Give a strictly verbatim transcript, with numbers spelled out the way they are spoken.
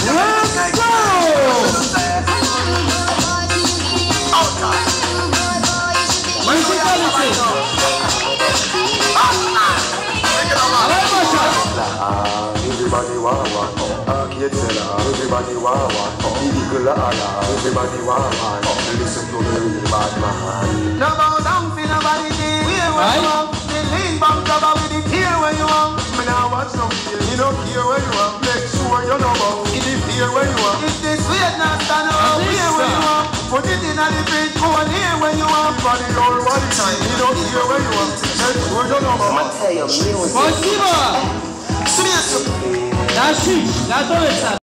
Everybody want one, arcade seller. Everybody want one, illegal ala. Everybody want one. Listen to the real bad man. No bow down for nobody. Here where you are, the lean back cover with it. Here where you are, me now watch no fear. You don't care where you are. Make sure you know about it. If here where you are, if this weird not stand up. Here where you are, put it in the fridge. Go on here where you are. Body all body time. You don't care where you are. Make sure you know about it. Спасибо! Наши, готовятся.